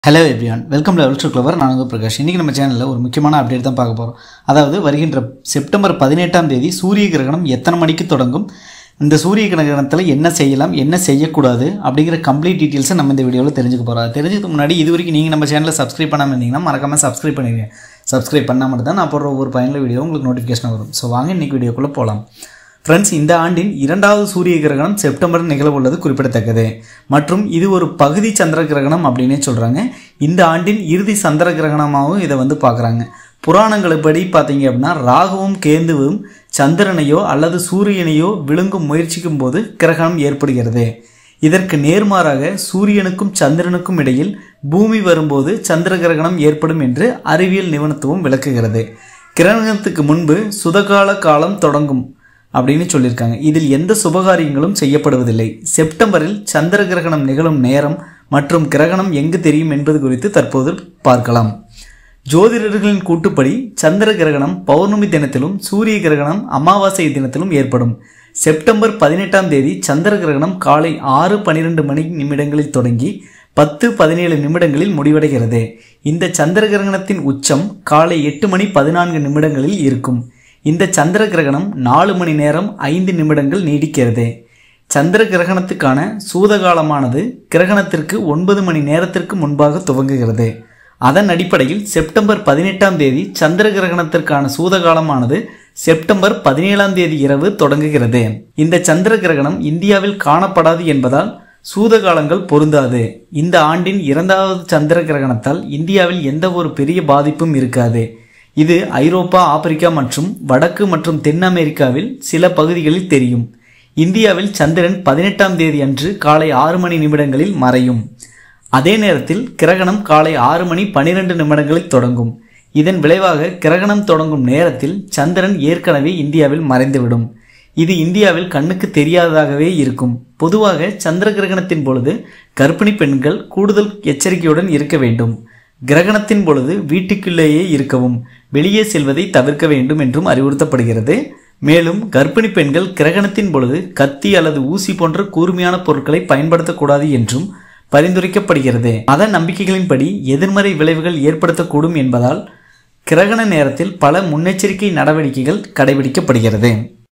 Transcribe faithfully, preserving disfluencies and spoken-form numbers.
Hello everyone, welcome to Level two Clover. நான் உங்க பிரகாஷ். இன்னைக்கு நம்ம சேனல்ல ஒரு முக்கியமான அப்டேட் தான் பார்க்க போறோம். அதாவது வருகின்ற செப்டம்பர் பதினெட்டாம் தேதி சூரிய கிரகணம் எத்தனை மணிக்கு தொடங்கும், இந்த சூரிய கிரகணத்துல என்ன செய்யலாம், என்ன செய்யக்கூடாது அப்படிங்கிற கம்ப்ளீட் டீடைல்ஸ் நம்ம இந்த வீடியோல தெரிஞ்சுக்க போறோம். தெரிஞ்சுக்கிறதுக்கு முன்னாடி இதுவரைக்கும் நீங்க நம்ம சேனலை சப்ஸ்கிரைப் பண்ணாம இருந்தீங்கன்னா மறக்காம சப்ஸ்கிரைப் பண்ணிடுங்க. சப்ஸ்கிரைப் பண்ணா மட்டும் தான் நான் போடுற ஒவ்வொரு பயனுள்ள வீடியோ உங்களுக்கு நோட்டிஃபிகேஷன் வரும். சோ வாங்க இன்னைக்கு வீடியோக்குள்ள போலாம். ஃப்ரெண்ட்ஸ், இந்த ஆண்டின் இரண்டாவது சூரிய கிரகணம் செப்டம்பர் நிகழவுள்ளது குறிப்பிடத்தக்கது. மற்றும் இது ஒரு பகுதி சந்திர கிரகணம் அப்படின்னே சொல்றாங்க. இந்த ஆண்டின் இறுதி சந்திர கிரகணமாகவும் இதை வந்து பார்க்குறாங்க. புராணங்கள்படி பார்த்தீங்க அப்படின்னா ராகுவும் கேந்துவும் சந்திரனையோ அல்லது சூரியனையோ விழுங்கும் முயற்சிக்கும் போது கிரகணம் ஏற்படுகிறது. இதற்கு நேர்மாறாக சூரியனுக்கும் சந்திரனுக்கும் இடையில் பூமி வரும்போது சந்திர கிரகணம் ஏற்படும் என்று அறிவியல் நிபுணத்துவம் விளக்குகிறது. கிரகணத்துக்கு முன்பு சுதகால காலம் தொடங்கும் அப்படின்னு சொல்லியிருக்காங்க. இதில் எந்த சுபகாரியங்களும் செய்யப்படுவதில்லை. செப்டம்பரில் சந்திர கிரகணம் நிகழும் நேரம் மற்றும் கிரகணம் எங்கு தெரியும் என்பது குறித்து தற்போது பார்க்கலாம். ஜோதிடர்களின் கூட்டுப்படி சந்திர கிரகணம் பௌர்ணமி தினத்திலும் சூரிய கிரகணம் அமாவாசை தினத்திலும் ஏற்படும். செப்டம்பர் பதினெட்டாம் தேதி சந்திர கிரகணம் காலை ஆறு பனிரெண்டு மணி நிமிடங்களில் தொடங்கி பத்து பதினேழு நிமிடங்களில் முடிவடைகிறது. இந்த சந்திர கிரகணத்தின் உச்சம் காலை எட்டு மணி பதினான்கு நிமிடங்களில் இருக்கும். இந்த சந்திர கிரகணம் நாலு மணி நேரம் ஐந்து நிமிடங்கள் நீடிக்கிறது. சந்திர கிரகணத்துக்கான சூதகாலமானது கிரகணத்திற்கு ஒன்பது மணி நேரத்திற்கு முன்பாக துவங்குகிறது. அதன் அடிப்படையில் செப்டம்பர் பதினெட்டாம் தேதி சந்திர கிரகணத்திற்கான சூதகாலமானது செப்டம்பர் பதினேழாம் தேதி இரவு தொடங்குகிறது. இந்த சந்திர கிரகணம் இந்தியாவில் காணப்படாது என்பதால் சூதகாலங்கள் பொருந்தாது. இந்த ஆண்டின் இரண்டாவது சந்திர கிரகணத்தால் இந்தியாவில் எந்த ஒரு பெரிய பாதிப்பும் இருக்காது. இது ஐரோப்பா, ஆப்பிரிக்கா மற்றும் வடக்கு மற்றும் தென் அமெரிக்காவில் சில பகுதிகளில் தெரியும். இந்தியாவில் சந்திரன் பதினெட்டாம் தேதி அன்று காலை ஆறு மணி நிமிடங்களில் மறையும். அதே நேரத்தில் கிரகணம் காலை ஆறு மணி பனிரெண்டு நிமிடங்களில் தொடங்கும். இதன் விளைவாக கிரகணம் தொடங்கும் நேரத்தில் சந்திரன் ஏற்கனவே இந்தியாவில் மறைந்துவிடும். இது இந்தியாவில் கண்ணுக்கு தெரியாததாகவே இருக்கும். பொதுவாக சந்திர கிரகணத்தின் பொழுது கர்ப்பிணி பெண்கள் கூடுதல் எச்சரிக்கையுடன் இருக்க வேண்டும். கிரகணத்தின் பொழுது வீட்டுக்குள்ளேயே இருக்கவும், வெளியே செல்வதை தவிர்க்க வேண்டும் என்றும் அறிவுறுத்தப்படுகிறது. மேலும் கர்ப்பிணி பெண்கள் கிரகணத்தின் பொழுது கத்தி அல்லது ஊசி போன்ற கூர்மையான பொருட்களை பயன்படுத்தக்கூடாது என்றும் பரிந்துரைக்கப்படுகிறது. மத நம்பிக்கைகளின்படி எதிர்மறை விளைவுகள் ஏற்படுத்தக்கூடும் என்பதால் கிரகண நேரத்தில் பல முன்னெச்சரிக்கை நடவடிக்கைகள் கடைபிடிக்கப்படுகிறது.